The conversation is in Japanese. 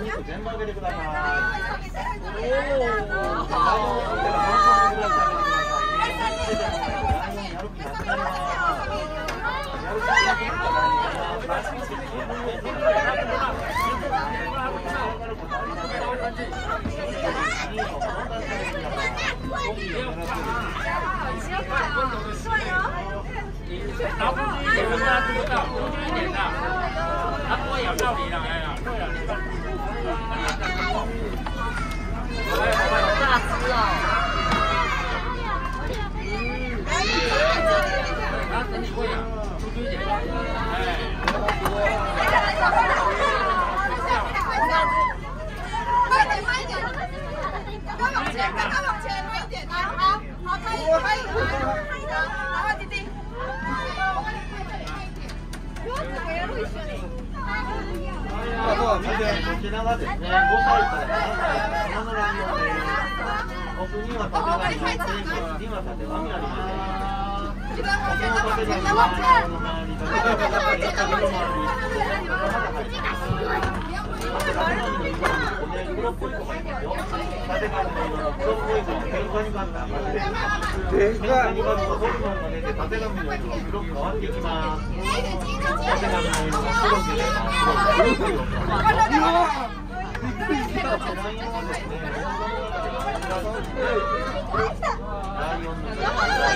肉全部あげてください。 老夫子也是啊，知不道？夫子一点的，他不会咬到你的，哎呀，对啊，你看。 好大只哦！ 他身体会啊，夫子一点，哎。 快点，快一点！刚往前，刚往前，快一点！好，好，可以，可以，然后弟弟。 あとは見てこちらがですね、5歳から7歳、花のライオンです。奥には縦紙、正規には縦紙あります。この縦紙は顔の周り、縦紙がかり、縦の周り、まだ入っています。縦紙の色は黒っぽい子がいますよ。縦紙の色の黒っぽい子はケンカニバルが赤く出てきます。ケンカニバルとホルモンが出て縦紙の色が黒く変わっていきます。縦紙の色が黒く出ます。ライオンの